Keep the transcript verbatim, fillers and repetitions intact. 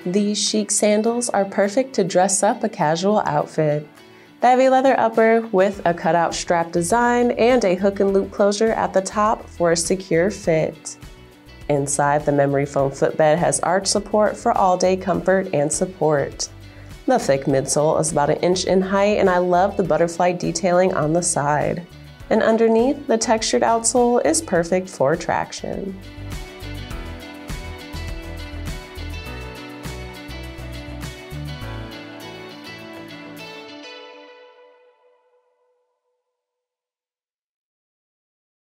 These chic sandals are perfect to dress up a casual outfit. They have a leather upper with a cutout strap design and a hook and loop closure at the top for a secure fit. Inside, the memory foam footbed has arch support for all-day comfort and support. The thick midsole is about an inch in height, and I love the butterfly detailing on the side. And underneath, the textured outsole is perfect for traction.